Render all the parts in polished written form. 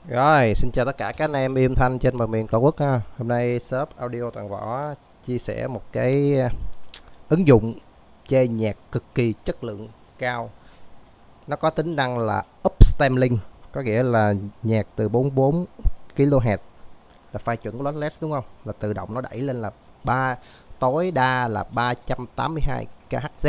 Rồi, xin chào tất cả các anh em im thanh trên mọi miền Tổ quốc ha. Hôm nay shop Audio Toàn Võ chia sẻ một cái ứng dụng chơi nhạc cực kỳ chất lượng cao. Nó có tính năng là upsampling, có nghĩa là nhạc từ 44 kHz là file chuẩn của lossless đúng không? Là tự động nó đẩy lên là tối đa là 382 kHz.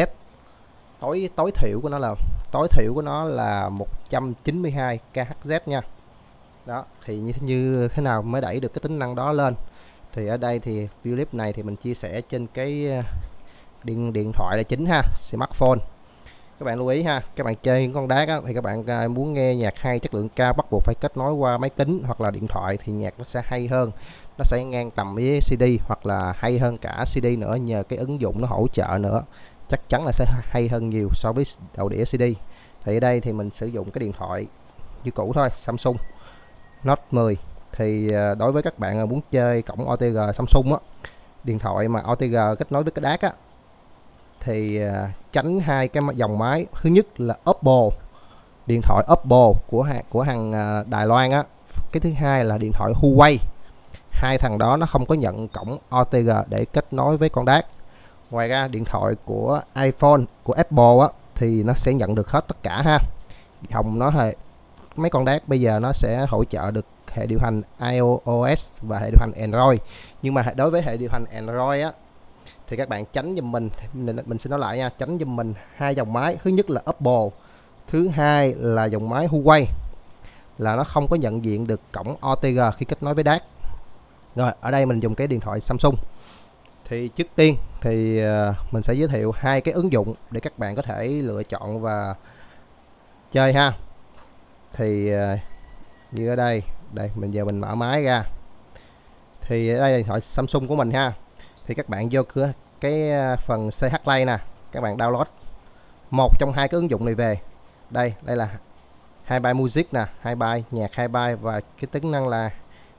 Tối thiểu của nó là 192 kHz nha. Đó thì như thế nào mới đẩy được cái tính năng đó lên, thì ở đây thì video clip này thì mình chia sẻ trên cái điện thoại là chính ha, smartphone. Các bạn lưu ý ha, các bạn chơi những con đát á, thì các bạn muốn nghe nhạc hay chất lượng cao bắt buộc phải kết nối qua máy tính hoặc là điện thoại thì nhạc nó sẽ hay hơn, nó sẽ ngang tầm với CD hoặc là hay hơn cả CD nữa, nhờ cái ứng dụng nó hỗ trợ nữa, chắc chắn là sẽ hay hơn nhiều so với đầu đĩa CD. Thì ở đây thì mình sử dụng cái điện thoại như cũ thôi, Samsung Note 10. Thì đối với các bạn muốn chơi cổng OTG Samsung á, điện thoại mà OTG kết nối với cái đát á, thì tránh hai cái dòng máy. Thứ nhất là Oppo, điện thoại Oppo của hàng Đài Loan á. Cái thứ hai là điện thoại Huawei. Hai thằng đó nó không có nhận cổng OTG để kết nối với con đát. Ngoài ra điện thoại của iPhone, của Apple á, thì nó sẽ nhận được hết tất cả ha. Hồng nó là mấy con đát bây giờ nó sẽ hỗ trợ được hệ điều hành iOS và hệ điều hành Android. Nhưng mà đối với hệ điều hành Android á, thì các bạn tránh giùm mình xin nói lại nha, tránh giùm mình hai dòng máy. Thứ nhất là Oppo, thứ hai là dòng máy Huawei, là nó không có nhận diện được cổng OTG khi kết nối với đát. Rồi ở đây mình dùng cái điện thoại Samsung. Thì trước tiên thì mình sẽ giới thiệu hai cái ứng dụng để các bạn có thể lựa chọn và chơi ha. Thì như ở đây mình mở máy ra, thì ở đây là điện thoại Samsung của mình ha. Thì các bạn vô cái phần CH Play nè, các bạn download một trong hai cái ứng dụng này về. Đây là Hi-Fi Music nè, Hi-Fi nhạc Hi-Fi, và cái tính năng là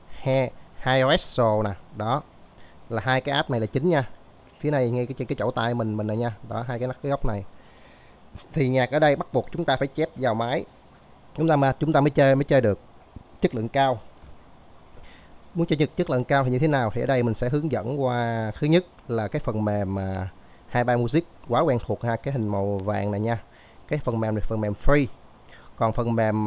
iOS nè. Đó là hai cái app này là chính nha. Phía này ngay cái chỗ tay mình này nha. Đó, hai cái góc này. Thì nhạc ở đây bắt buộc chúng ta phải chép vào máy, chúng ta mới chơi được chất lượng cao. Muốn chơi chất lượng cao thì như thế nào, thì ở đây mình sẽ hướng dẫn qua. Thứ nhất là cái phần mềm Hi-Fi Music quá quen thuộc ha, cái hình màu vàng này nha. Cái phần mềm này phần mềm free. Còn phần mềm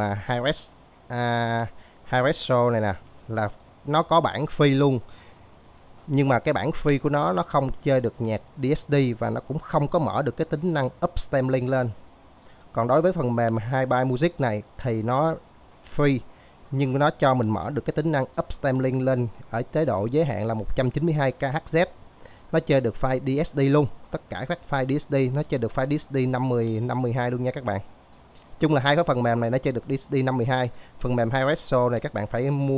iOS Show này nè là nó có bản free luôn, nhưng mà cái bản free của nó không chơi được nhạc DSD và nó cũng không có mở được cái tính năng upsampling lên. Còn đối với phần mềm Hi-Fi Music này thì nó free, nhưng nó cho mình mở được cái tính năng upsampling lên ở chế độ giới hạn là 192 kHz. Nó chơi được file DSD luôn, tất cả các file DSD nó chơi được file DSD 512 luôn nha các bạn. Chung là hai cái phần mềm này nó chơi được DSD 512. Phần mềm iOS Show này các bạn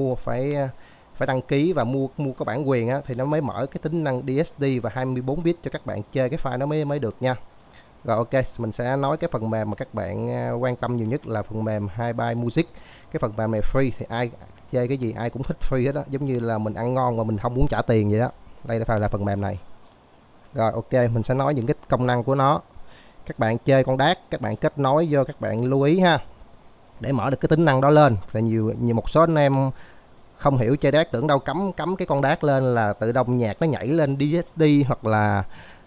phải đăng ký và mua có bản quyền á, thì nó mới mở cái tính năng DSD và 24 bit cho các bạn chơi cái file nó mới được nha. Rồi ok, mình sẽ nói cái phần mềm mà các bạn quan tâm nhiều nhất là phần mềm Hi-Fi Music. Cái phần mềm này free thì ai chơi cái gì ai cũng thích free hết đó, giống như là mình ăn ngon mà mình không muốn trả tiền vậy đó. Đây là phần mềm này. Rồi ok, mình sẽ nói những cái công năng của nó. Các bạn chơi con đát, các bạn kết nối vô, các bạn lưu ý ha, để mở được cái tính năng đó lên. Thì nhiều một số anh em không hiểu chơi đát, tưởng đâu cắm cái con đát lên là tự động nhạc nó nhảy lên DSD hoặc là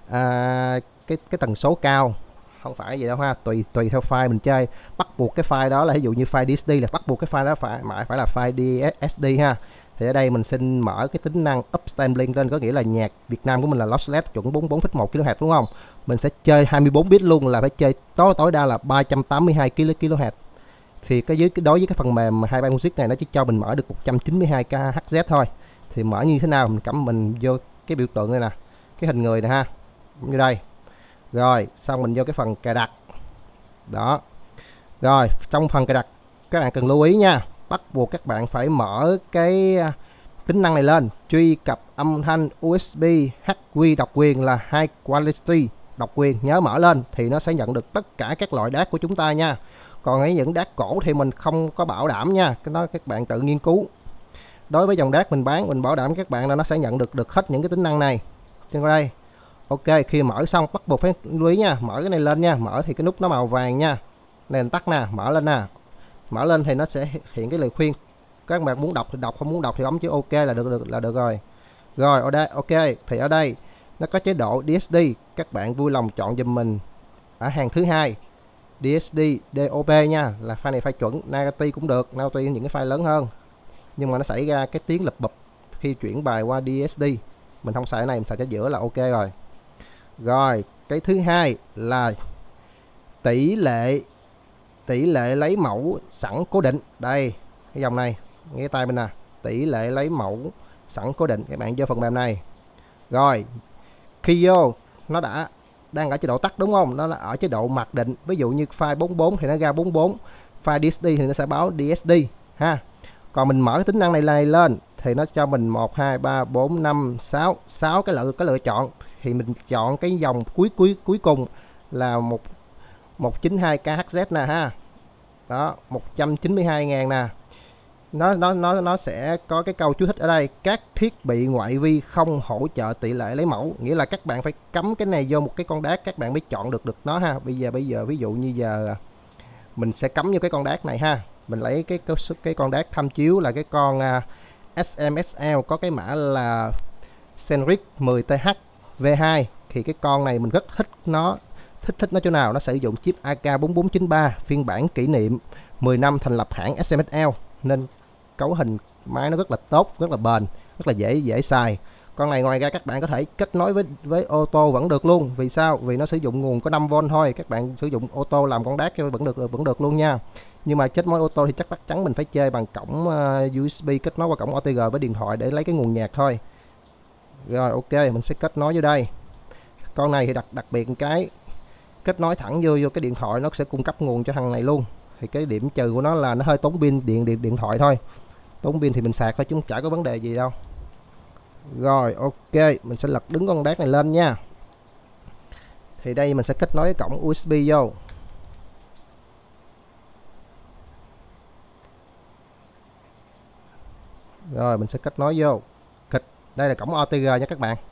cái tần số cao. Không phải vậy đâu ha, tùy theo file mình chơi. Bắt buộc cái file đó là ví dụ như file DSD là bắt buộc cái file đó phải là file DSD ha. Thì ở đây mình xin mở cái tính năng upsampling lên, có nghĩa là nhạc Việt Nam của mình là lossless chuẩn 44,1 kHz đúng không? Mình sẽ chơi 24 bit luôn, là phải chơi tối đa là 382 kHz. Thì đối với cái phần mềm Hi-Fi Music này nó chỉ cho mình mở được 192 kHz thôi. Thì mở như thế nào, mình vô cái biểu tượng này nè, cái hình người này ha, như đây. Rồi xong mình vô cái phần cài đặt đó. Rồi trong phần cài đặt các bạn cần lưu ý nha, bắt buộc các bạn phải mở cái tính năng này lên, truy cập âm thanh USB HQ độc quyền là High Quality độc quyền, nhớ mở lên thì nó sẽ nhận được tất cả các loại đát của chúng ta nha. Còn ấy những đát cổ thì mình không có bảo đảm nha, cái đó các bạn tự nghiên cứu. Đối với dòng đát mình bán, mình bảo đảm các bạn là nó sẽ nhận được hết những cái tính năng này trên đây. Ok, khi mở xong bắt buộc phải lưu ý nha, mở cái này lên nha, mở thì cái nút nó màu vàng nha, này mình tắt nè, mở lên nè. Mở lên thì nó sẽ hiện cái lời khuyên Các bạn muốn đọc thì đọc, không muốn đọc thì bấm chữ OK là được rồi. Rồi ở đây OK, thì ở đây nó có chế độ DSD, các bạn vui lòng chọn giùm mình ở hàng thứ hai DSD DOP nha, là file này file chuẩn. Nagati cũng được, Nagati những cái file lớn hơn, nhưng mà nó xảy ra cái tiếng lập bập khi chuyển bài qua DSD. Mình không xài cái này, mình xài cái giữa là OK rồi. Rồi cái thứ hai là tỷ lệ lấy mẫu sẵn cố định. Đây cái dòng này nghe tay mình nè, tỷ lệ lấy mẫu sẵn cố định. Các bạn vô phần mềm này rồi, khi vô nó đang ở chế độ tắt đúng không, nó là ở chế độ mặc định. Ví dụ như file 44 thì nó ra 44, file DSD thì nó sẽ báo DSD ha. Còn mình mở cái tính năng này lên thì nó cho mình 1 2 3 4 5 6 cái lựa chọn, thì mình chọn cái dòng cuối cùng là 192 KHz nè ha. Đó, 192.000 nè. Nó sẽ có cái câu chú thích ở đây: các thiết bị ngoại vi không hỗ trợ tỷ lệ lấy mẫu, nghĩa là các bạn phải cắm cái này vô một cái con đát các bạn mới chọn được nó ha. Bây giờ ví dụ như giờ mình sẽ cắm vô cái con đát này ha. Mình lấy cái con đát tham chiếu là cái con SMSL có cái mã là Senrix 10TH V2, thì cái con này mình rất thích nó. Thích nó chỗ nào? Nó sử dụng chip AK4493 phiên bản kỷ niệm 10 năm thành lập hãng SMSL, nên cấu hình máy nó rất là tốt, rất là bền, rất là dễ xài. Con này ngoài ra các bạn có thể kết nối với ô tô vẫn được luôn. Vì sao? Vì nó sử dụng nguồn có 5V thôi. Các bạn sử dụng ô tô làm con đát vẫn được luôn nha. Nhưng mà kết nối ô tô thì chắc chắn mình phải chơi bằng cổng USB kết nối qua cổng OTG với điện thoại để lấy cái nguồn nhạc thôi. Rồi OK, mình sẽ kết nối vô đây. Con này thì đặc biệt cái kết nối thẳng vô cái điện thoại, nó sẽ cung cấp nguồn cho thằng này luôn. Thì cái điểm trừ của nó là nó hơi tốn pin điện thoại thôi. Tốn pin thì mình sạc thôi chứ chả có vấn đề gì đâu. Rồi OK, mình sẽ lật đứng con đát này lên nha. Thì đây mình sẽ kết nối cái cổng USB vô. Rồi mình sẽ kết nối vô. Đây là cổng OTG nha các bạn.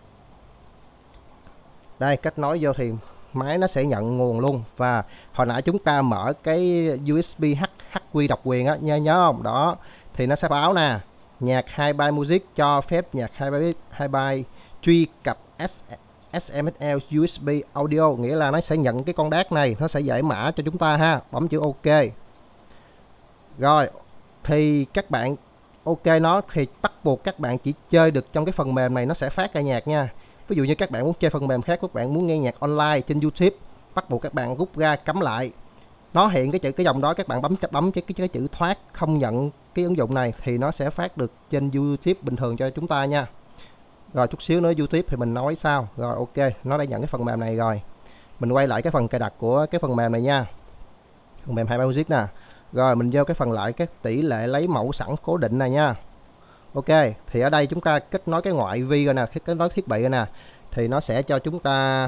Đây, kết nối vô thì máy nó sẽ nhận nguồn luôn. Và hồi nãy chúng ta mở cái USB HQ độc quyền á, nhớ không? Đó, thì nó sẽ báo nè, nhạc Hi-Fi Music cho phép nhạc Hi-Fi truy cập SMSL USB Audio, nghĩa là nó sẽ nhận cái con đát này, nó sẽ giải mã cho chúng ta ha. Bấm chữ OK. Rồi, thì các bạn OK nó thì bắt buộc các bạn chỉ chơi được trong cái phần mềm này, nó sẽ phát ra nhạc nha. Ví dụ như các bạn muốn chơi phần mềm khác, các bạn muốn nghe nhạc online trên YouTube, bắt buộc các bạn rút ra cắm lại. Nó hiện cái dòng đó, các bạn bấm cái chữ thoát không nhận cái ứng dụng này thì nó sẽ phát được trên YouTube bình thường cho chúng ta nha. Rồi chút xíu nữa YouTube thì mình nói sau. Rồi OK, nó đã nhận cái phần mềm này rồi. Mình quay lại cái phần cài đặt của cái phần mềm này nha. Phần mềm Hi-Fi Music nè. Rồi mình vô cái phần lại cái tỷ lệ lấy mẫu sẵn cố định này nha. OK, thì ở đây chúng ta kết nối cái ngoại vi rồi nè, kết nối thiết bị rồi nè, thì nó sẽ cho chúng ta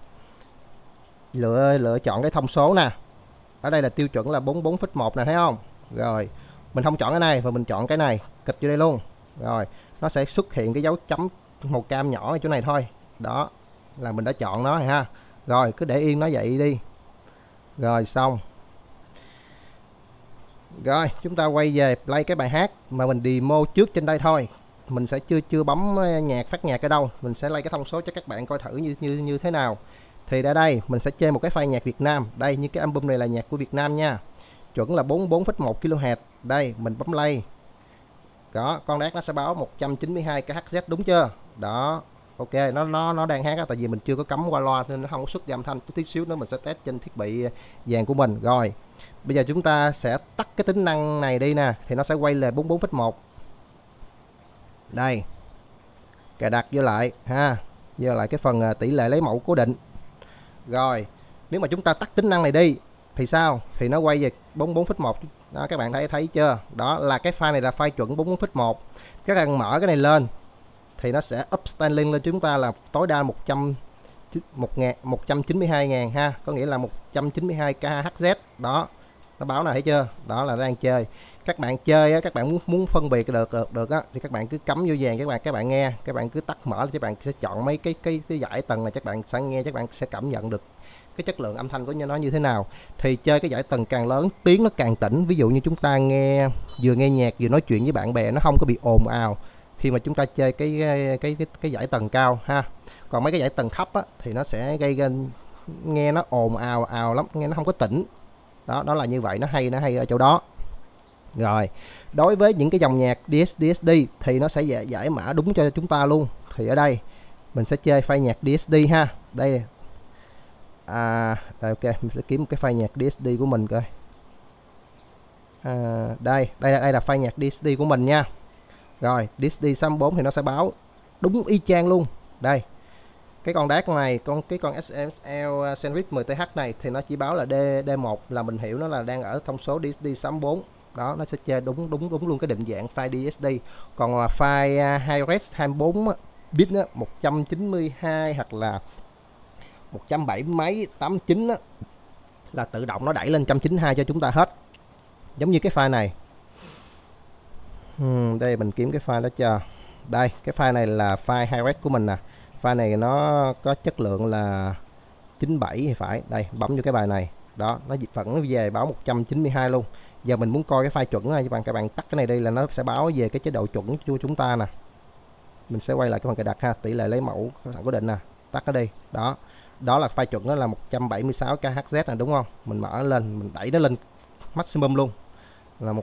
lựa chọn cái thông số nè. Ở đây là tiêu chuẩn là 44,1 nè, thấy không? Rồi mình không chọn cái này và mình chọn cái này, kịch vô đây luôn. Rồi nó sẽ xuất hiện cái dấu chấm màu cam nhỏ ở chỗ này thôi. Đó là mình đã chọn nó rồi ha. Rồi cứ để yên nó vậy đi. Rồi xong. Rồi chúng ta quay về play cái bài hát mà mình demo trước trên đây thôi. Mình sẽ chưa bấm phát nhạc ở đâu. Mình sẽ lấy cái thông số cho các bạn coi thử như thế nào. Thì ở đây mình sẽ chơi một cái file nhạc Việt Nam. Đây, như cái album này là nhạc của Việt Nam nha. Chuẩn là 44,1 kHz. Đây, mình bấm play. Đó, con đát nó sẽ báo 192 KHz đúng chưa? Đó. OK, nó đang hát á, tại vì mình chưa có cắm qua loa nên nó không có xuất ra âm thanh. Tí xíu nữa mình sẽ test trên thiết bị vàng của mình. Rồi. Bây giờ chúng ta sẽ tắt cái tính năng này đi nè, thì nó sẽ quay lại 44,1. Đây. Cài đặt vô lại ha. Vô lại cái phần tỷ lệ lấy mẫu cố định. Rồi, nếu mà chúng ta tắt tính năng này đi thì sao? Thì nó quay về 44,1. Đó, các bạn thấy chưa? Đó là cái file này là file chuẩn 44,1. Các bạn mở cái này lên thì nó sẽ upscaling lên chúng ta là tối đa 192.000 ha, có nghĩa là 192 KHz. Đó, nó báo này thấy chưa? Đó là đang chơi. Các bạn chơi á, các bạn muốn phân biệt được á thì các bạn cứ cắm vô vàng, các bạn nghe, các bạn cứ tắt mở, các bạn sẽ chọn mấy cái dải tầng này, các bạn sẽ nghe, các bạn sẽ cảm nhận được cái chất lượng âm thanh của nó như thế nào. Thì chơi cái dải tầng càng lớn tiếng nó càng tĩnh, ví dụ như chúng ta vừa nghe nhạc vừa nói chuyện với bạn bè, nó không có bị ồn ào khi mà chúng ta chơi cái dải tầng cao ha. Còn mấy cái dải tầng thấp á, thì nó sẽ gây nghe nó ồn ào ào lắm, nghe nó không có tĩnh. Đó là như vậy, nó hay ở chỗ đó. Rồi, đối với những cái dòng nhạc DSD thì nó sẽ giải mã đúng cho chúng ta luôn. Thì ở đây mình sẽ chơi file nhạc DSD ha. Đây. Đây, ok, mình sẽ kiếm một cái file nhạc DSD của mình coi. Đây là file nhạc DSD của mình nha. Rồi, DSD 64 thì nó sẽ báo đúng y chang luôn. Đây. Cái con DAC này, cái con SML Sandwich 10TH này thì nó chỉ báo là D1, là mình hiểu nó là đang ở thông số DSD 64. Đó, nó sẽ chơi đúng luôn cái định dạng file DSD. Còn là file HiRes 24 bit 192 hoặc là 170 mấy 89 á, là tự động nó đẩy lên 192 cho chúng ta hết. Giống như cái file này. Đây mình kiếm cái file đó cho. Đây, cái file này là file HiRes của mình nè. File này nó có chất lượng là 97 thì phải. Đây, bấm vô cái bài này. Đó, nó vẫn về báo 192 luôn. Giờ mình muốn coi cái file chuẩn này, các bạn tắt cái này đi là nó sẽ báo về cái chế độ chuẩn của chúng ta nè. Mình sẽ quay lại cái phần cài đặt ha, tỷ lệ lấy mẫu sẵn cố định nè, tắt nó đi. Đó là file chuẩn, đó là 176 kHz nè, đúng không? Mình mở lên, mình đẩy nó lên maximum luôn là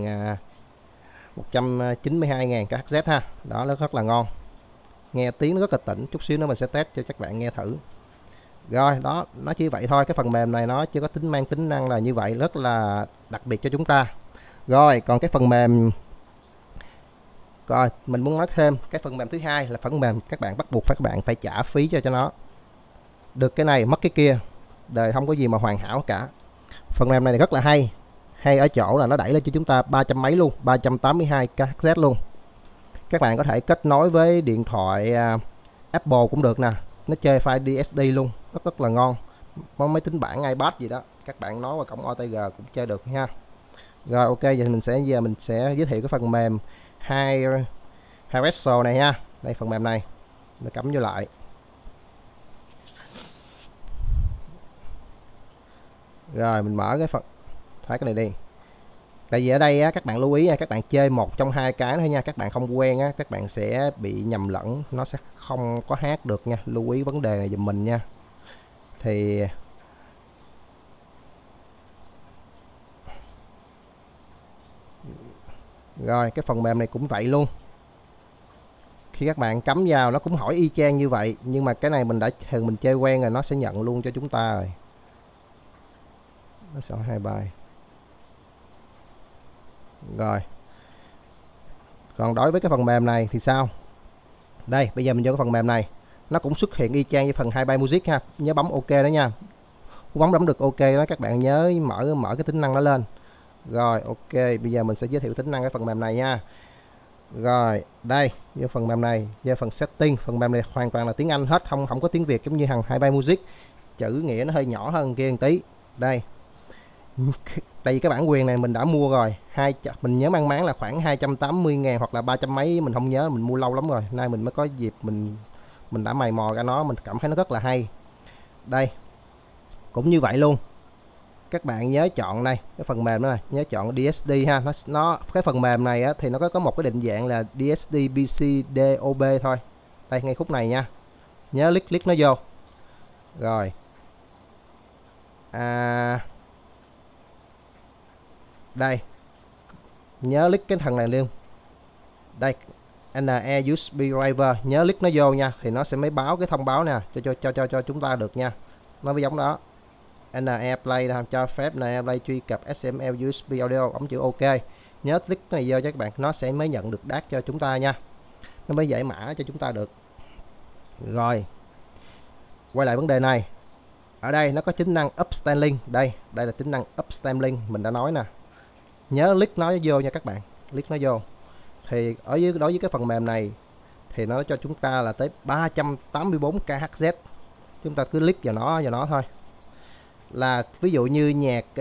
192.000 kHz ha. Đó, nó rất là ngon, nghe tiếng nó rất là tĩnh. Chút xíu nữa mình sẽ test cho các bạn nghe thử. Rồi, đó, nó chỉ vậy thôi. Cái phần mềm này nó chưa có tính năng là như vậy, rất là đặc biệt cho chúng ta. Rồi, còn cái phần mềm, rồi mình muốn nói thêm cái phần mềm thứ hai là phần mềm các bạn bắt buộc các bạn phải trả phí cho nó. Được cái này mất cái kia, đời không có gì mà hoàn hảo cả. Phần mềm này rất là hay ở chỗ là nó đẩy lên cho chúng ta 300 mấy luôn, 382 kHz luôn. Các bạn có thể kết nối với điện thoại Apple cũng được nè, nó chơi file DSD luôn, rất là ngon. Có máy tính bảng iPad gì đó, các bạn nói qua cổng OTG cũng chơi được nha. Rồi, ok, giờ mình sẽ giới thiệu cái phần mềm HiRes này nha. Đây, phần mềm này mình cắm vô lại. Rồi mình mở cái phần, thoát cái này đi. Tại vì ở đây á, các bạn lưu ý các bạn chơi một trong hai cái thôi nha. Các bạn không quen á, các bạn sẽ bị nhầm lẫn, nó sẽ không có hát được nha. Lưu ý vấn đề này giùm mình nha. Thì rồi, cái phần mềm này cũng vậy luôn. Khi các bạn cắm vào nó cũng hỏi y chang như vậy, nhưng mà cái này mình đã thường mình chơi quen rồi, nó sẽ nhận luôn cho chúng ta rồi. Nó sẽ hai bài. Rồi, còn đối với cái phần mềm này thì sao? Đây, bây giờ mình vô cái phần mềm này, nó cũng xuất hiện y chang như phần Hi-Fi Music ha. Nhớ bấm OK đó nha. Bấm được OK đó, các bạn nhớ mở cái tính năng đó lên. Rồi, ok, bây giờ mình sẽ giới thiệu tính năng cái phần mềm này nha. Rồi, đây, vô phần mềm này, vô phần setting, phần mềm này hoàn toàn là tiếng Anh hết, không có tiếng Việt giống như hàng Hi-Fi Music. Chữ nghĩa nó hơi nhỏ hơn kia một tí. Đây. Tại vì cái bản quyền này mình đã mua rồi, mình nhớ mang máng là khoảng 280.000 hoặc là 300 mấy, mình không nhớ, mình mua lâu lắm rồi. Nay mình mới có dịp mình đã mày mò ra nó, mình cảm thấy nó rất là hay. Đây. Cũng như vậy luôn. Các bạn nhớ chọn đây, cái phần mềm đó này, nhớ chọn DSD ha. Cái phần mềm này á, thì nó có một cái định dạng là DSD BC DOB thôi. Đây, ngay khúc này nha. Nhớ click nó vô. Rồi. Đây. Nhớ click cái thằng này luôn. Đây, NE USB driver, nhớ click nó vô nha, thì nó sẽ mới báo cái thông báo nè cho chúng ta được nha. Nó mới giống đó. NE Play cho phép NE Play truy cập XML USB audio, bấm chữ OK. Nhớ click này vô cho các bạn, nó sẽ mới nhận được DAC cho chúng ta nha. Nó mới giải mã cho chúng ta được. Rồi. Quay lại vấn đề này. Ở đây nó có tính năng upscaling. Đây là tính năng upscaling mình đã nói nè. Nhớ click nó vô nha các bạn. Click nó vô. Thì đối với cái phần mềm này thì nó cho chúng ta là tới 384 kHz. Chúng ta cứ click vào nó thôi. Là ví dụ như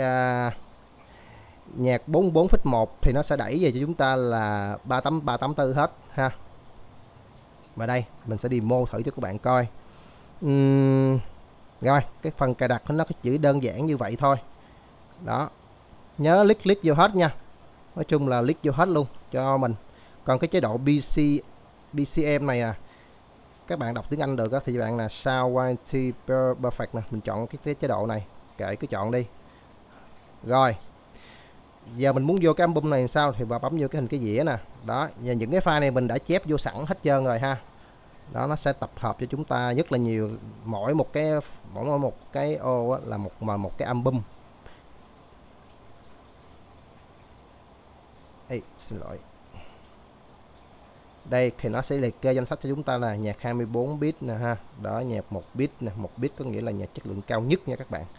nhạc 44,1 thì nó sẽ đẩy về cho chúng ta là 384 hết ha. Và đây mình sẽ demo thử cho các bạn coi. Rồi cái phần cài đặt nó chỉ đơn giản như vậy thôi. Đó, nhớ click vô hết nha, nói chung là click vô hết luôn cho mình. Còn cái chế độ BCM này các bạn đọc tiếng Anh được thì bạn là Sound Quality Perfect nè, mình chọn cái chế độ này, kệ cứ chọn đi. Rồi giờ mình muốn vô cái album này làm sao thì bấm vô cái hình cái dĩa nè. Đó, và những cái file này mình đã chép vô sẵn hết trơn rồi ha. Đó, nó sẽ tập hợp cho chúng ta rất là nhiều, mỗi một cái ô là một cái album. Ê, xin lỗi. Đây thì nó sẽ liệt kê danh sách cho chúng ta là nhạc 24 bit nè ha. Đó, nhạc 1 bit nè, 1 bit có nghĩa là nhạc chất lượng cao nhất nha các bạn.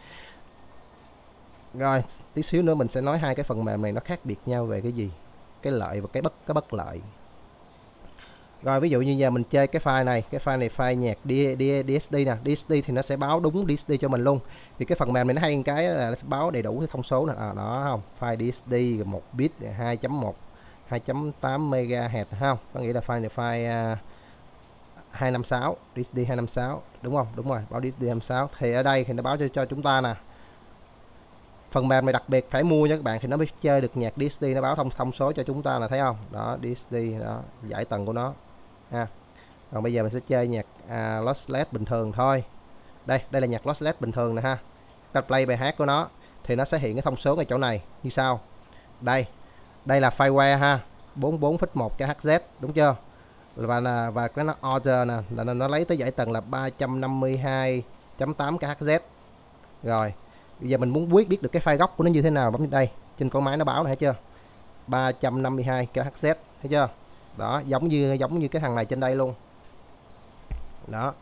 Rồi, tí xíu nữa mình sẽ nói hai cái phần mềm này nó khác biệt nhau về cái gì, cái lợi và cái bất lợi. Rồi ví dụ như giờ mình chơi cái file này file nhạc DSD nè, DSD thì nó sẽ báo đúng DSD cho mình luôn. Thì cái phần mềm này nó hay cái là nó sẽ báo đầy đủ cái thông số nè, đó không, file DSD 1 bit 2.1 2.8 MHz không, có nghĩa là file này file 256 DSD 256 đúng không, đúng rồi, báo DSD 256. Thì ở đây thì nó báo cho chúng ta nè. Phần mềm này đặc biệt phải mua cho các bạn thì nó mới chơi được nhạc DSD, nó báo thông số cho chúng ta là thấy không, đó DSD đó, giải tầng của nó ha. Còn bây giờ mình sẽ chơi nhạc lossless bình thường thôi. Đây là nhạc lossless bình thường nè ha. Ta play bài hát của nó thì nó sẽ hiện cái thông số ngay chỗ này như sau. Đây là fireware ha, 44,1 kHz đúng chưa, và cái nó order nè là nó lấy tới giải tầng là 352.8 kHz. Rồi bây giờ mình muốn biết được cái file gốc của nó như thế nào, bấm đây trên con máy nó báo này, thấy chưa, 352 kHz, thấy chưa. Đó, giống như cái thằng này trên đây luôn. Đó,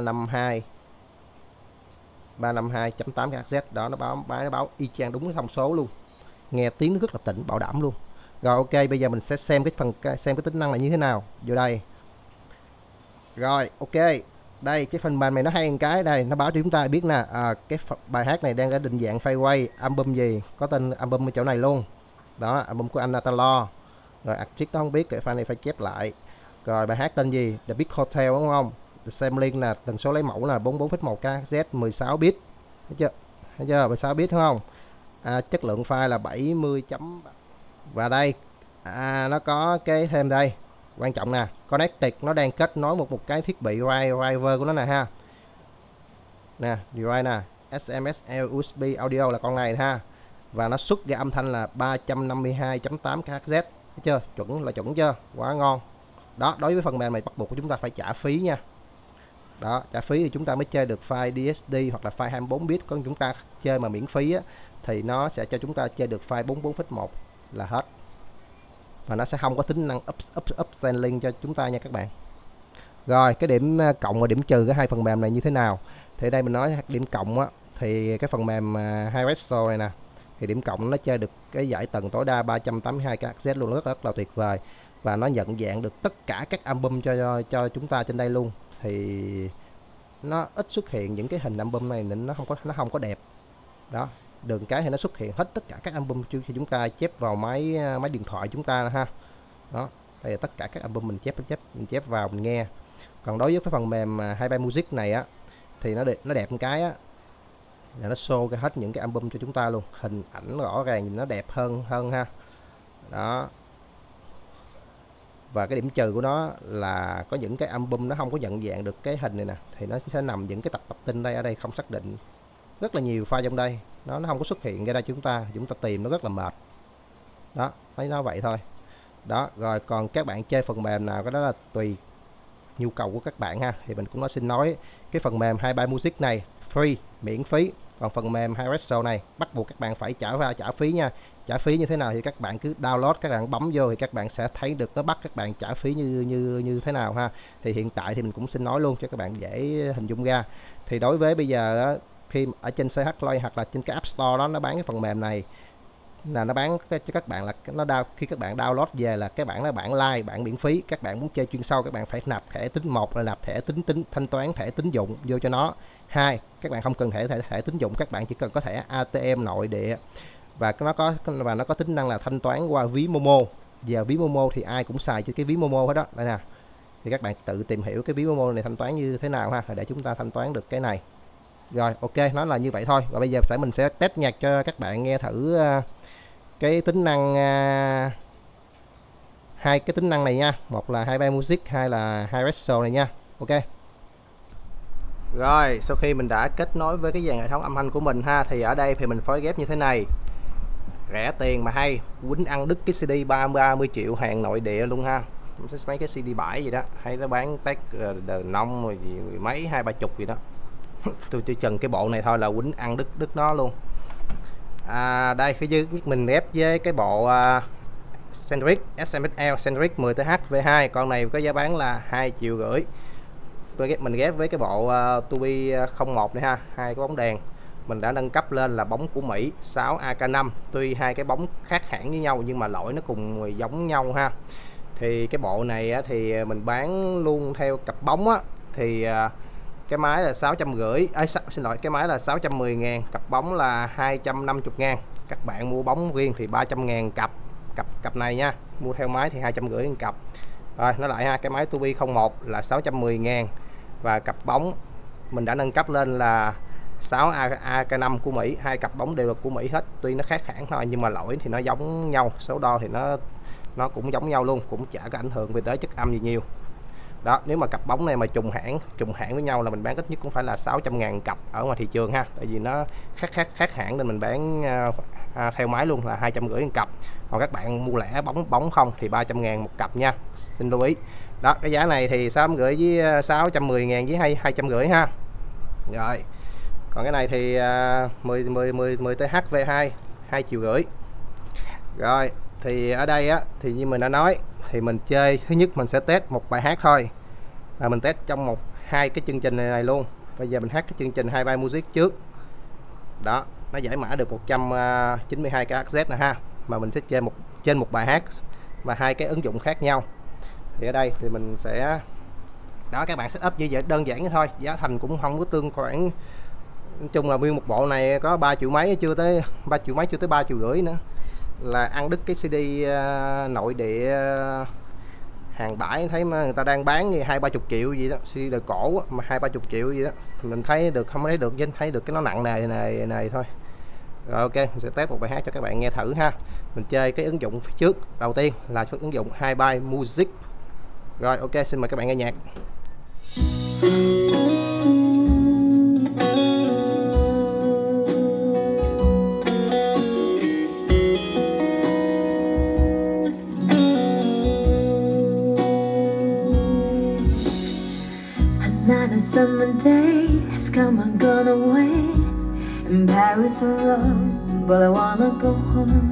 352.8 kHz đó, nó báo y chang đúng cái thông số luôn. Nghe tiếng nó rất là tịnh, bảo đảm luôn. Rồi ok, bây giờ mình sẽ xem cái tính năng là như thế nào. Vô đây. Rồi ok. Đây cái phần mềm này nó hay một cái đây, nó báo cho chúng ta biết nè, cái bài hát này đang ở định dạng fireway, album gì, có tên album ở chỗ này luôn. Đó, album của anh Natalo. Rồi artist nó không biết, cái file này phải chép lại. Rồi bài hát tên gì, The Big Hotel đúng không, The Sampling là tần số lấy mẫu là 44,1 kHz 16 bit, thấy chưa 16 bit đúng không. Chất lượng file là 70. Và đây nó có cái thêm đây quan trọng nè, connected, nó đang kết nối một cái thiết bị driver của nó nè ha. Nè, driver nè, SMSL USB audio là con này ha. Và nó xuất ra âm thanh là 352.8 kHz. Thấy chưa? Chuẩn chưa? Quá ngon. Đó, đối với phần mềm này bắt buộc của chúng ta phải trả phí nha. Đó, trả phí thì chúng ta mới chơi được file DSD hoặc là file 24 bit. Còn chúng ta chơi mà miễn phí thì nó sẽ cho chúng ta chơi được file 44,1 là hết. Và nó sẽ không có tính năng upscaling cho chúng ta nha các bạn. Rồi cái điểm cộng và điểm trừ cái hai phần mềm này như thế nào, thì ở đây mình nói điểm cộng thì cái phần mềm HiRestore này nè, thì điểm cộng nó chơi được cái giải tầng tối đa 382 kHz luôn, rất là tuyệt vời. Và nó nhận dạng được tất cả các album cho chúng ta trên đây luôn. Thì nó ít xuất hiện những cái hình album này nên nó không có đẹp. Đó, đường cái thì nó xuất hiện hết tất cả các album khi chúng ta chép vào máy điện thoại chúng ta ha. Đó, đây là tất cả các album mình chép vào mình nghe. Còn đối với cái phần mềm Hi-Fi Music này thì nó đẹp một cái là nó show ra hết những cái album cho chúng ta luôn, hình ảnh rõ ràng nhìn nó đẹp hơn ha. Đó. Và cái điểm trừ của nó là có những cái album nó không có nhận dạng được cái hình này nè, thì nó sẽ nằm những cái tập tin đây, ở đây không xác định, rất là nhiều file trong đây, nó không có xuất hiện ra đây, chúng ta tìm nó rất là mệt. Đó, thấy nó vậy thôi. Đó, rồi còn các bạn chơi phần mềm nào cái đó là tùy nhu cầu của các bạn ha. Thì mình cũng xin nói cái phần mềm Hi-Fi Music này free, miễn phí. Còn phần mềm HiRestore này bắt buộc các bạn phải trả phí nha. Trả phí như thế nào thì các bạn cứ download, các bạn bấm vô thì các bạn sẽ thấy được nó bắt các bạn trả phí như thế nào ha. Thì hiện tại thì mình cũng xin nói luôn cho các bạn dễ hình dung ra. Thì đối với bây giờ khi ở trên CH Play hoặc là trên cái App Store đó, nó bán cái phần mềm này là nó bán cho các bạn là khi các bạn download về là cái bản là bản live, bản miễn phí. Các bạn muốn chơi chuyên sâu các bạn phải nạp thẻ một là nạp thẻ thanh toán thẻ tín dụng vô cho nó. Hai, các bạn không cần thẻ tín dụng, các bạn chỉ cần có thẻ ATM nội địa, và nó có tính năng là thanh toán qua ví Momo. Giờ ví Momo thì ai cũng xài trên cái ví Momo hết đó. Đây nè, thì các bạn tự tìm hiểu cái ví Momo này thanh toán như thế nào ha, để chúng ta thanh toán được cái này. Rồi ok, nó là như vậy thôi. Và bây giờ mình sẽ test nhạc cho các bạn nghe thử cái tính năng hai cái tính năng này nha. Một là Hi-Fi Music, hai là Hi Retro này nha. Ok. Rồi, sau khi mình đã kết nối với cái dàn hệ thống âm thanh của mình ha, thì ở đây thì mình phối ghép như thế này. Rẻ tiền mà hay, quýnh ăn đứt cái CD 30 triệu hàng nội địa luôn ha. Mấy cái CD bãi gì đó, hay nó bán tag đờ nông rồi gì mấy 20-30 gì đó. Tôi chỉ chừng cái bộ này thôi là quýnh ăn đứt nó luôn. Đây phía dưới mình ghép với cái bộ Sendrix SMXL Sendrix 10TH V2, con này có giá bán là 2,5 triệu. Mình ghép với cái bộ Tubi 01 này ha, hai cái bóng đèn mình đã nâng cấp lên là bóng của Mỹ 6AK5. Tuy hai cái bóng khác hãng với nhau nhưng mà lỗi nó cùng giống nhau ha. Thì cái bộ này á, thì mình bán luôn theo cặp bóng á, thì cái máy là 650, xin lỗi, cái máy là 610.000, cặp bóng là 250.000. Các bạn mua bóng riêng thì 300.000 cặp này nha, mua theo máy thì 250 cặp. Rồi nói lại ha, cái máy Tubi 01 là 610.000 và cặp bóng mình đã nâng cấp lên là 6AK5 của Mỹ, hai cặp bóng đều là của Mỹ hết. Tuy nó khác hãng thôi nhưng mà lỗi thì nó giống nhau, số đo thì nó cũng giống nhau luôn, cũng chả có ảnh hưởng về tới chất âm gì nhiều. Đó, nếu mà cặp bóng này mà trùng hãng với nhau là mình bán ít nhất cũng phải là 600.000 cặp ở ngoài thị trường ha, tại vì nó khác hãng nên mình bán theo máy luôn là 250 cặp. Còn các bạn mua lẻ bóng không thì 300.000 một cặp nha, xin lưu ý. Đó, cái giá này thì 650 với 610.000 với 250 ha. Rồi còn cái này thì 10TH V2 2,5 triệu. Rồi thì ở đây á, thì như mình đã nói thì mình chơi, thứ nhất mình sẽ test một bài hát thôi, và mình test trong hai cái chương trình này luôn. Bây giờ mình hát cái chương trình Hi-Fi Music trước. Đó, nó giải mã được 192 kHz nè ha, mà mình sẽ chơi trên một bài hát và hai cái ứng dụng khác nhau. Thì ở đây thì mình sẽ đó, các bạn setup như vậy đơn giản thôi, giá thành cũng không có tương khoảng. Nói chung là nguyên một bộ này có 3 triệu mấy, chưa tới 3 triệu mấy, chưa tới 3,5 triệu nữa, là ăn đứt cái CD nội địa hàng bãi. Thấy mà người ta đang bán 20-30 triệu gì đó, CD đời cổ mà 20-30 triệu gì đó, thì mình thấy được, không thấy được, nhưng thấy được cái nó nặng này thôi. Rồi ok, mình sẽ test một bài hát cho các bạn nghe thử ha. Mình chơi cái ứng dụng phía trước, đầu tiên là ứng dụng Hi-Fi Music. Rồi ok, xin mời các bạn nghe nhạc. Another summer day has come and gone away in Paris or Rome, but I wanna go home.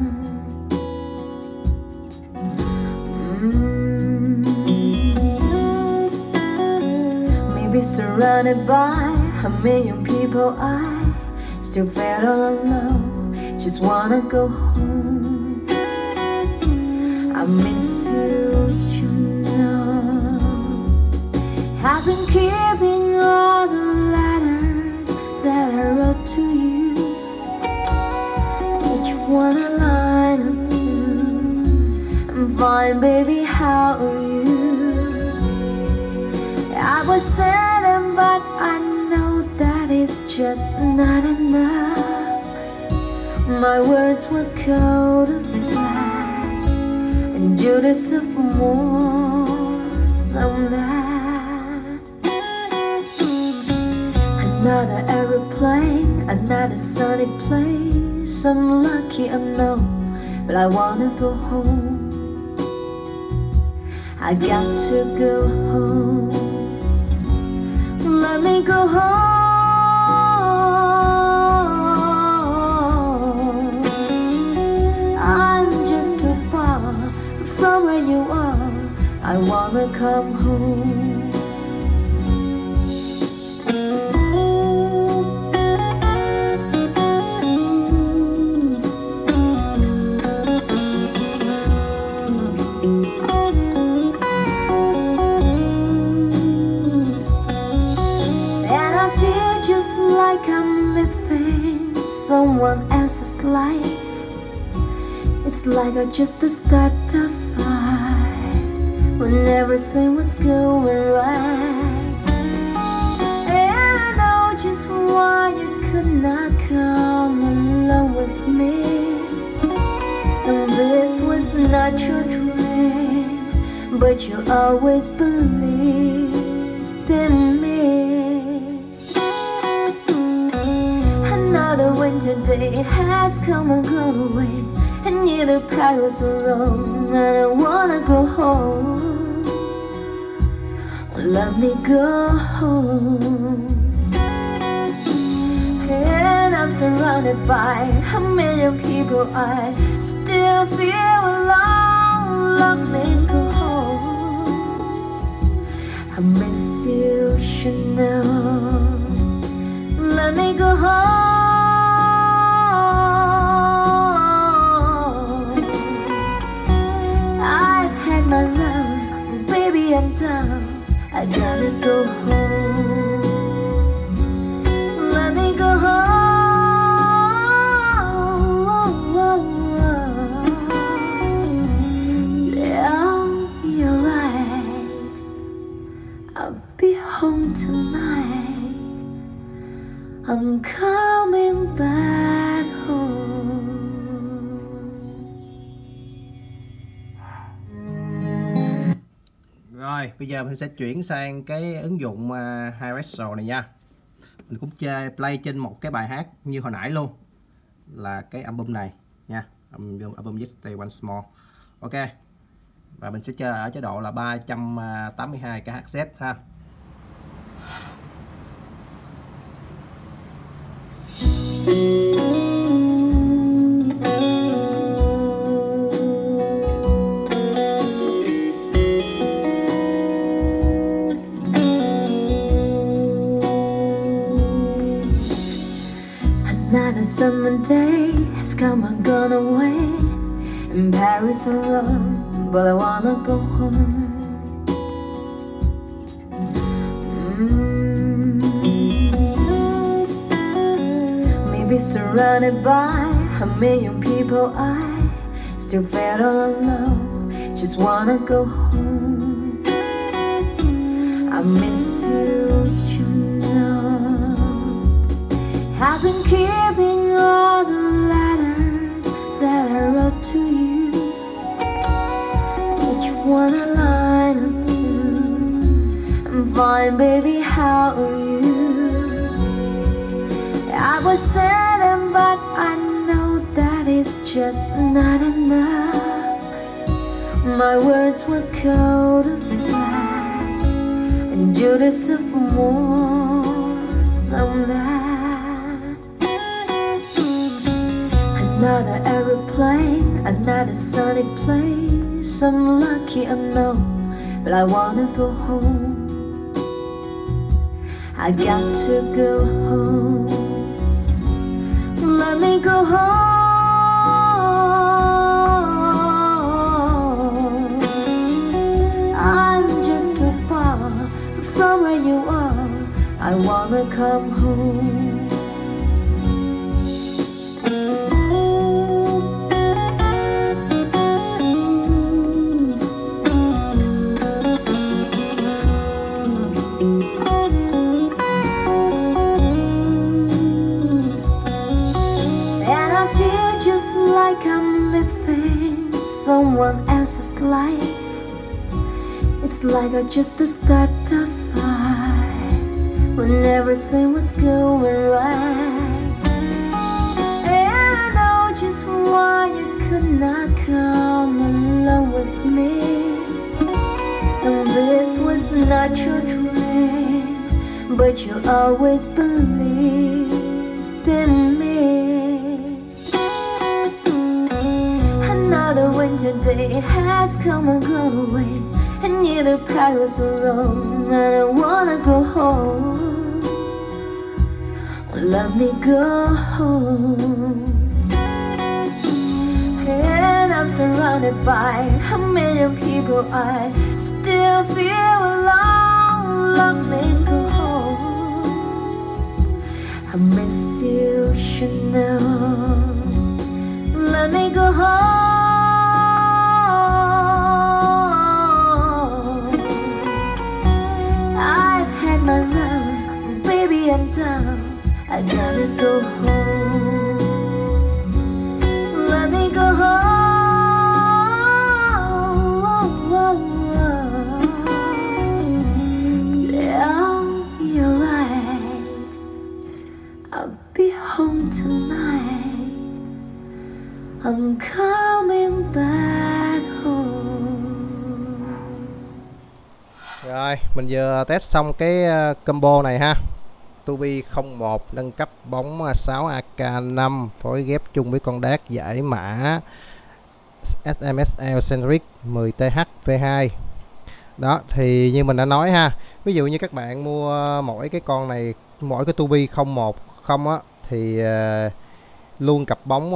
Maybe surrounded by a million people, I still feel all alone. Just wanna go home. I miss you, you know. I've been keeping all the letters that I wrote to you, each one a line or two. I'm fine, baby, how are you? I was sad, but I know that it's just not enough. My words were cold and flat, and you deserve more than that. Another aeroplane, another sunny place. I'm lucky, I know, but I wanna go home. I got to go home. Let me go home. I'm just too far from where you are. I wanna come home. Someone else's life. It's like I just stepped outside when everything was going right. And I know just why you could not come along with me. And this was not your dream, but you always believed in me. Another winter day has come and gone away, and neither Paris or Rome, and I wanna go home. Let me go home. And I'm surrounded by a million people, I still feel alone. Let me go home. I miss you, Chanel. Let me go home. I've had my run, baby, I'm done. I gotta go home. Let me go home. Yeah, you're right. I'll be home tonight. I'm coming back home. Rồi, bây giờ mình sẽ chuyển sang cái ứng dụng HiResol này nha. Mình cũng play trên một cái bài hát như hồi nãy luôn, là cái album này nha, album Yesterday Once More. Ok, và mình sẽ chơi ở chế độ là 382 kHz ha. Another summer day has come and gone away, in Paris or Rome, but I wanna go home. Maybe surrounded by a million people, I still feel all alone. Just wanna go home. I miss you, you know. I've been keeping all the letters that I wrote to you, each one a line or two. I'm fine, baby, how are you? I was sad, but I know that it's just not enough. My words were cold and flat, and you deserve more than that. Another aeroplane, another sunny place. I'm lucky, I know, but I wanna go home. I got to go home. Let me go home. I'm just too far from where you are. I wanna come home. Like I'm living someone else's life. It's like I just stepped outside when everything was going right. And I know just why you could not come along with me. And this was not your dream, but you always believed in me. Another winter day has come and gone away, and neither Paris or Rome, and I wanna go home. Let me go home. And I'm surrounded by a million people, I still feel alone. Let me go home. I miss you, Chanel. Let me go home. I've had my run, baby, I'm done. I Rồi mình vừa test xong cái combo này ha. Tubi 01 nâng cấp bóng 6 AK5 phối ghép chung với con đát giải mã SMSL Centric 10TH V2. Đó thì như mình đã nói ha, ví dụ như các bạn mua mỗi cái con này, mỗi cái Tubi 01 không á thì luôn cặp bóng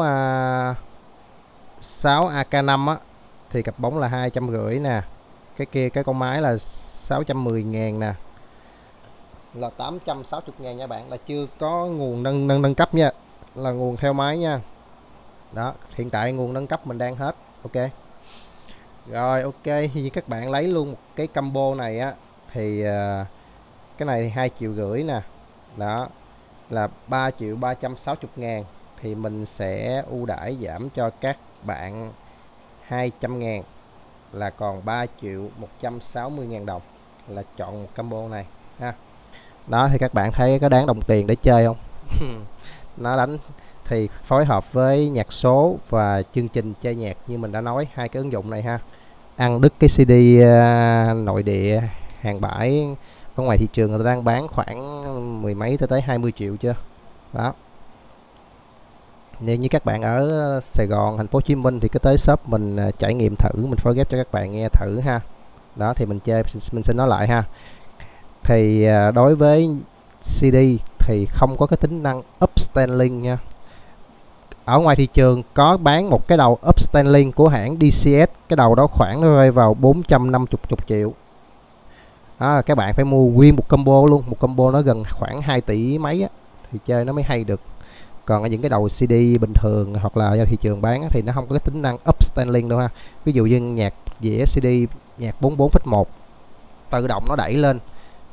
6 AK5 á thì cặp bóng là 250 nè. Cái kia cái con máy là 610.000 nè, là 860.000 nha bạn, là chưa có nguồn nâng cấp nha, là nguồn theo máy nha. Đó, hiện tại nguồn nâng cấp mình đang hết. Ok. Rồi ok, thì các bạn lấy luôn một cái combo này á thì cái này 2,5 triệu nè. Đó là 3.360.000 thì mình sẽ ưu đãi giảm cho các bạn 200.000 là còn 3.160.000 đồng, là chọn một combo này ha. Đó thì các bạn thấy có đáng đồng tiền để chơi không? Nó đánh thì phối hợp với nhạc số và chương trình chơi nhạc như mình đã nói, hai cái ứng dụng này ha, ăn đứt cái CD nội địa hàng bãi ở ngoài thị trường người ta đang bán khoảng 10 mấy tới 20 triệu chưa. Đó, nếu như các bạn ở Sài Gòn, thành phố Hồ Chí Minh thì cứ tới shop mình trải nghiệm thử, mình phối ghép cho các bạn nghe thử ha. Đó thì mình chơi, mình xin nói lại ha, thì đối với CD thì không có cái tính năng upstand link nha. Ở ngoài thị trường có bán một cái đầu upstand link của hãng DCS, cái đầu đó khoảng nó rơi vào 450 triệu. Các bạn phải mua nguyên một combo luôn, một combo nó gần khoảng 2 tỷ mấy á, thì chơi nó mới hay được. Còn ở những cái đầu CD bình thường hoặc là do thị trường bán á, thì nó không có cái tính năng upstand link đâu ha. Ví dụ như nhạc đĩa CD nhạc 44.1 tự động nó đẩy lên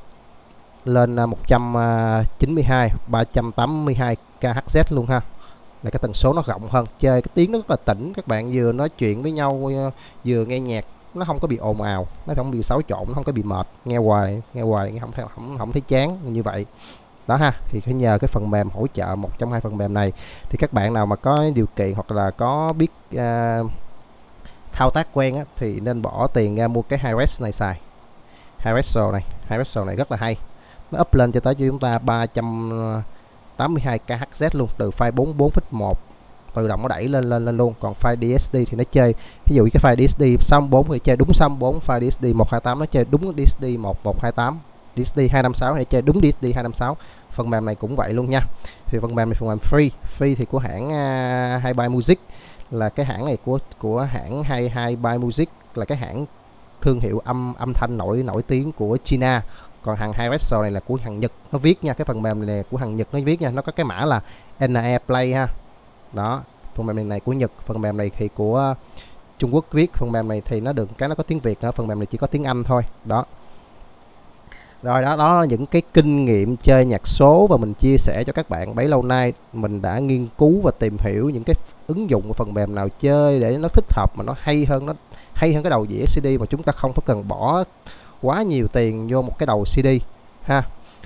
192 382 kHz luôn ha, là cái tần số nó rộng hơn, chơi cái tiếng nó rất là tĩnh, các bạn vừa nói chuyện với nhau vừa nghe nhạc nó không có bị ồn ào, nó không bị xáo trộn, nó không có bị mệt, nghe hoài nghe không thấy chán như vậy. Đó ha, thì phải nhờ cái phần mềm hỗ trợ, một trong hai phần mềm này thì các bạn nào mà có điều kiện hoặc là có biết thao tác quen á, thì nên bỏ tiền ra mua cái Hi-Res này xài. Hi-Res này rất là hay, nó up lên cho tới cho chúng ta 382 kHz luôn, từ file 44.1 tự động nó đẩy lên luôn. Còn file DSD thì nó chơi, ví dụ cái file DSD 64 thì chơi đúng 64, file DSD 128 nó chơi đúng DSD 1128, DSD 256 thì chơi đúng DSD 256. Phần mềm này cũng vậy luôn nha. Thì phần mềm này phần mềm free thì của hãng 22 Music, là cái hãng này của hãng 22 Music, là cái hãng thương hiệu âm thanh nổi tiếng của China. Còn hàng Hi-Res này là của hàng Nhật, nó viết nha, cái phần mềm này của hàng Nhật nó viết nha, nó có cái mã là NE Play ha. Đó, phần mềm này của Nhật, phần mềm này thì của Trung Quốc viết, phần mềm này thì nó được cái nó có tiếng Việt nữa, phần mềm này chỉ có tiếng Anh thôi. Đó. Rồi đó là những cái kinh nghiệm chơi nhạc số và mình chia sẻ cho các bạn bấy lâu nay. Mình đã nghiên cứu và tìm hiểu những cái ứng dụng của phần mềm nào chơi để nó thích hợp mà nó hay hơn cái đầu đĩa CD, mà chúng ta không phải cần bỏ quá nhiều tiền vô một cái đầu CD ha.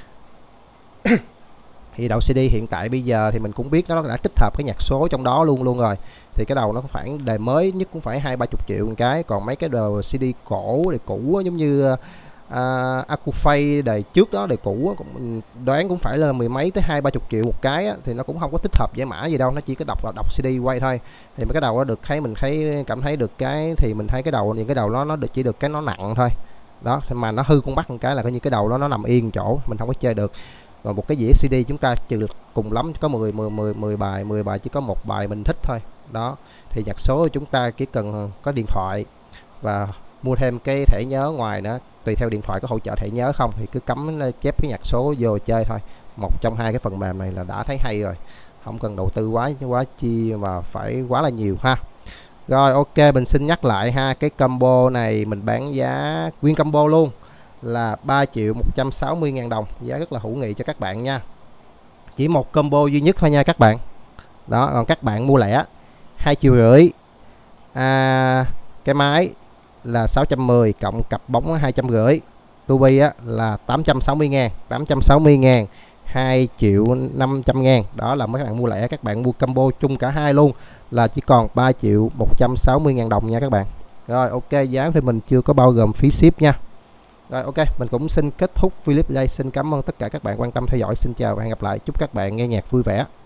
Thì đầu CD hiện tại bây giờ thì mình cũng biết nó đã tích hợp cái nhạc số trong đó luôn rồi. Thì cái đầu nó khoảng đời mới nhất cũng phải 20-30 triệu một cái. Còn mấy cái đồ CD cổ đời cũ giống như Acufay đời trước đó, đời cũ mình đoán cũng phải là 10 mấy tới 20-30 triệu một cái á, thì nó cũng không có tích hợp giải mã gì đâu, nó chỉ có đọc CD quay thôi. Thì mấy cái đầu đó được mình cảm thấy được cái, thì mình thấy cái đầu, những cái đầu nó được chỉ được cái nó nặng thôi. Đó, mà nó hư con bắt một cái là coi như cái đầu đó nó nằm yên chỗ, mình không có chơi được. Rồi một cái đĩa CD chúng ta trừ cùng lắm có 10 bài chỉ có một bài mình thích thôi. Đó, thì nhạc số chúng ta chỉ cần có điện thoại và mua thêm cái thẻ nhớ ngoài nữa, tùy theo điện thoại có hỗ trợ thẻ nhớ không thì cứ cắm chép cái nhạc số vô chơi thôi. Một trong hai cái phần mềm này là đã thấy hay rồi, không cần đầu tư quá chi mà phải quá là nhiều ha. Rồi ok, mình xin nhắc lại ha, cái combo này mình bán giá nguyên combo luôn là 3.160.000 đồng, giá rất là hữu nghị cho các bạn nha. Chỉ một combo duy nhất thôi nha các bạn. Đó, còn các bạn mua lẻ 2,5 triệu, cái máy là 610 cộng cặp bóng 250, Tubi á là 860.000, 2.500.000. Đó là mấy bạn mua lẻ, các bạn mua combo chung cả hai luôn là chỉ còn 3.160.000 đồng nha các bạn. Rồi ok, giá thì mình chưa có bao gồm phí ship nha. Rồi ok, mình cũng xin kết thúc clip đây. Xin cảm ơn tất cả các bạn quan tâm theo dõi. Xin chào và hẹn gặp lại. Chúc các bạn nghe nhạc vui vẻ.